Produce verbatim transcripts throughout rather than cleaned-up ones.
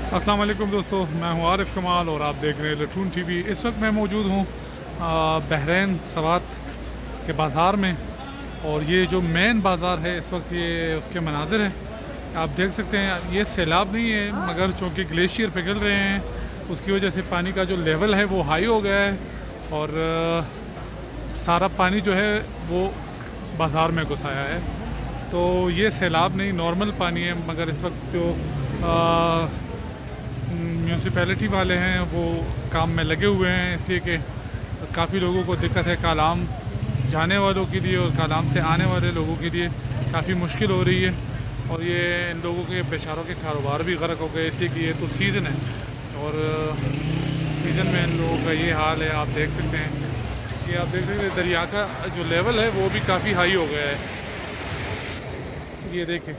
अस्सलाम वालेकुम दोस्तों, मैं हूं आरिफ कमाल और आप देख रहे हैं लटून टीवी। इस वक्त मैं मौजूद हूं बहरैन सवात के बाज़ार में और ये जो मेन बाज़ार है इस वक्त ये उसके मनाजिर हैं। आप देख सकते हैं ये सैलाब नहीं है मगर चूँकि ग्लेशियर पिघल रहे हैं उसकी वजह से पानी का जो लेवल है वो हाई हो गया है और सारा पानी जो है वो बाज़ार में घुस आया है। तो ये सैलाब नहीं, नॉर्मल पानी है मगर इस वक्त जो म्यूनसिपैलिटी वाले हैं वो काम में लगे हुए हैं, इसलिए कि काफ़ी लोगों को दिक्कत है। कालाम जाने वालों के लिए और कालाम से आने वाले लोगों के लिए काफ़ी मुश्किल हो रही है और ये इन लोगों के बेचारों के कारोबार भी गर्क हो गए, इसलिए कि ये तो सीज़न है और सीज़न में इन लोगों का ये हाल है। आप देख सकते हैं कि आप देख सकते हैं दरिया का जो लेवल है वो भी काफ़ी हाई हो गया है। ये देखें,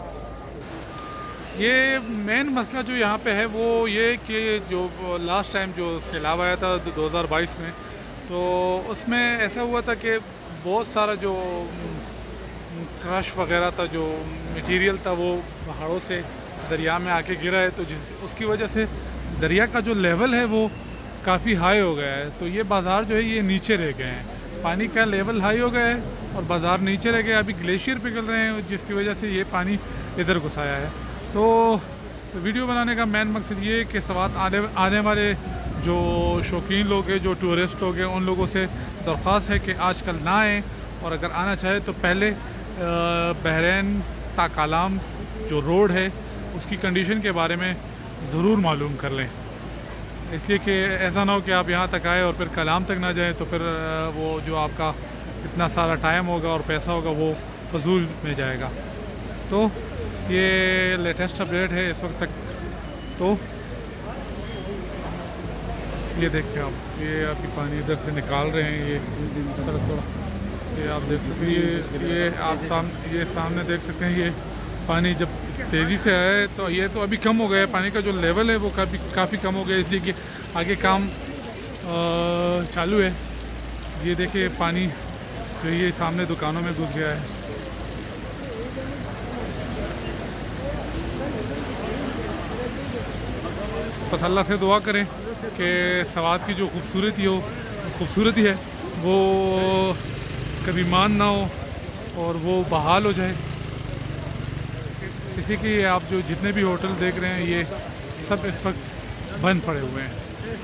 ये मेन मसला जो यहाँ पे है वो ये कि जो लास्ट टाइम जो सैलाब आया था दो हज़ार बाईस में, तो उसमें ऐसा हुआ था कि बहुत सारा जो क्रश वगैरह था, जो मटेरियल था वो पहाड़ों से दरिया में आके गिरा है, तो जिस उसकी वजह से दरिया का जो लेवल है वो काफ़ी हाई हो गया है। तो ये बाज़ार जो है ये नीचे रह गए हैं, पानी का लेवल हाई हो गया है और बाज़ार नीचे रह गए। अभी ग्लेशियर पिघल रहे हैं जिसकी वजह से ये पानी इधर घुसाया है। तो वीडियो बनाने का मेन मकसद ये है कि सवात आने आने वाले जो शौकीन लोग हैं, जो टूरिस्ट लोग हैं, उन लोगों से दरख्वास्त है कि आजकल ना आएँ और अगर आना चाहे तो पहले बहरैन ता कालाम जो रोड है उसकी कंडीशन के बारे में ज़रूर मालूम कर लें, इसलिए कि ऐसा ना हो कि आप यहाँ तक आए और फिर कलाम तक ना जाएँ तो फिर वो जो आपका इतना सारा टाइम होगा और पैसा होगा वो फजूल में जाएगा। तो ये लेटेस्ट अपडेट है इस वक्त तक। तो ये देखिए आप, ये अभी पानी इधर से निकाल रहे हैं, ये सड़क थोड़ा, ये आप देख सकते हैं, ये ये आप सामने ये सामने देख सकते हैं। ये पानी जब तेज़ी से आया है तो ये तो अभी कम हो गया है, पानी का जो लेवल है वो काफ़ी काफ़ी कम हो गया है, इसलिए कि आगे काम चालू है। ये देखिए पानी जो ये सामने दुकानों में घुस गया है। बस अल्लाह से दुआ करें कि सवात की जो खूबसूरती हो खूबसूरती है वो कभी मान ना हो और वो बहाल हो जाए। इसी कि आप जो जितने भी होटल देख रहे हैं ये सब इस वक्त बंद पड़े हुए हैं।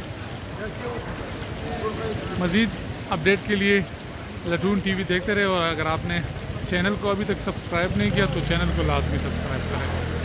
मज़ीद अपडेट के लिए लटून टीवी देखते रहे और अगर आपने चैनल को अभी तक सब्सक्राइब नहीं किया तो चैनल को लाजमी सब्सक्राइब करें।